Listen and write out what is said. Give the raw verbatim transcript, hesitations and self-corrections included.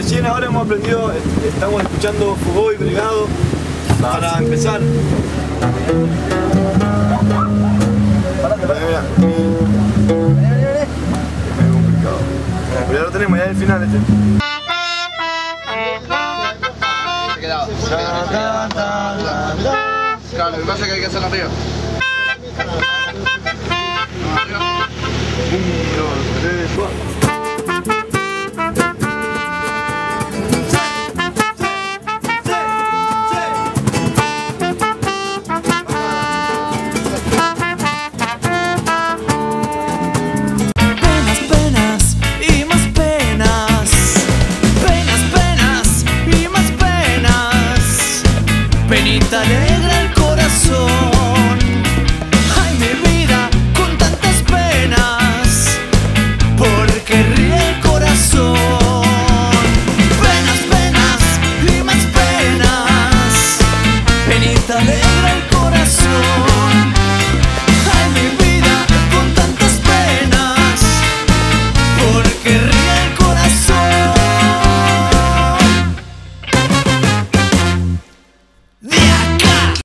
recién ahora hemos aprendido, estamos escuchando Fogoy Brigado para empezar. Parate, parate. Mira, mira. Es complicado. Pero ya lo tenemos, ya es el final este. Claro, lo que pasa es que hay que hacerlo arriba. Uno, dos, tres, cuatro. Penita alegra el corazón. Ay, mi vida con tantas penas, porque ríe el corazón. Penas, penas y más penas. Penita alegra el corazón.